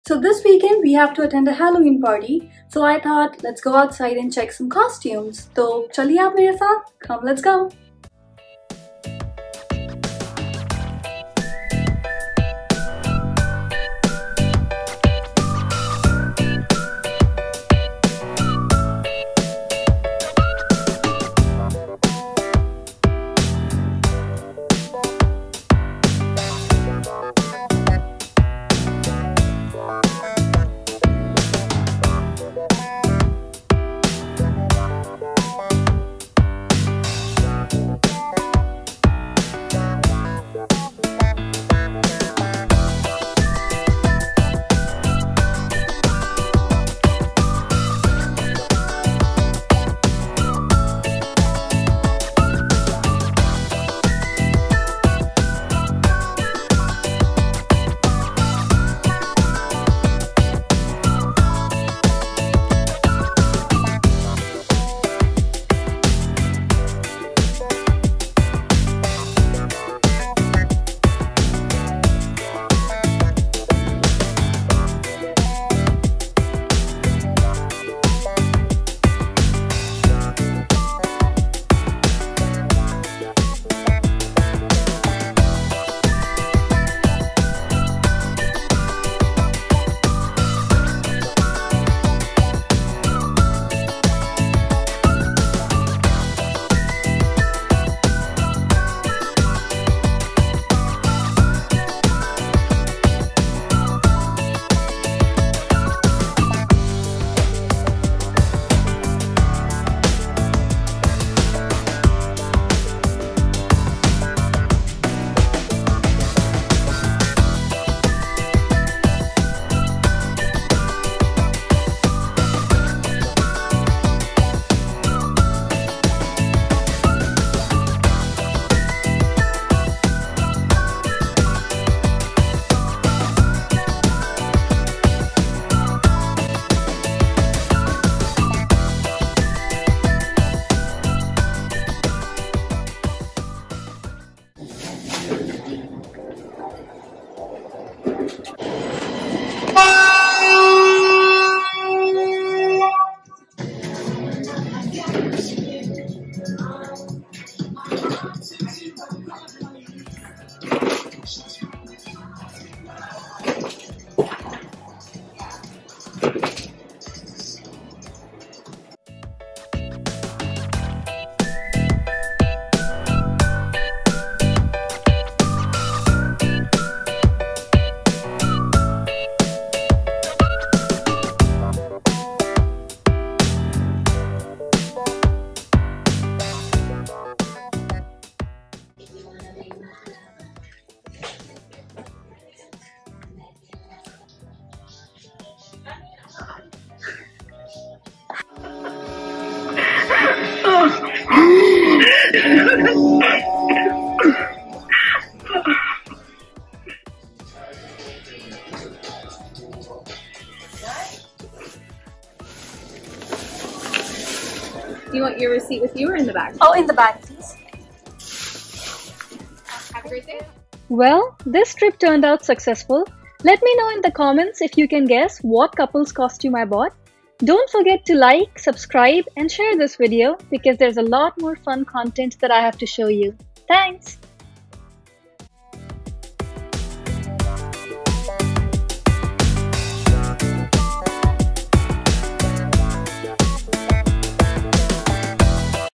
So this weekend we have to attend a Halloween party. So I thought let's go outside and check some costumes. तो चलिए आप मेरे साथ, come let's go. Do you want your receipt with you or in the bag? Oh, in the bag, please. Have a great day. Well, this trip turned out successful. Let me know in the comments if you can guess what couple's costume I bought. Don't forget to like, subscribe and share this video because there's a lot more fun content that I have to show you. Thanks!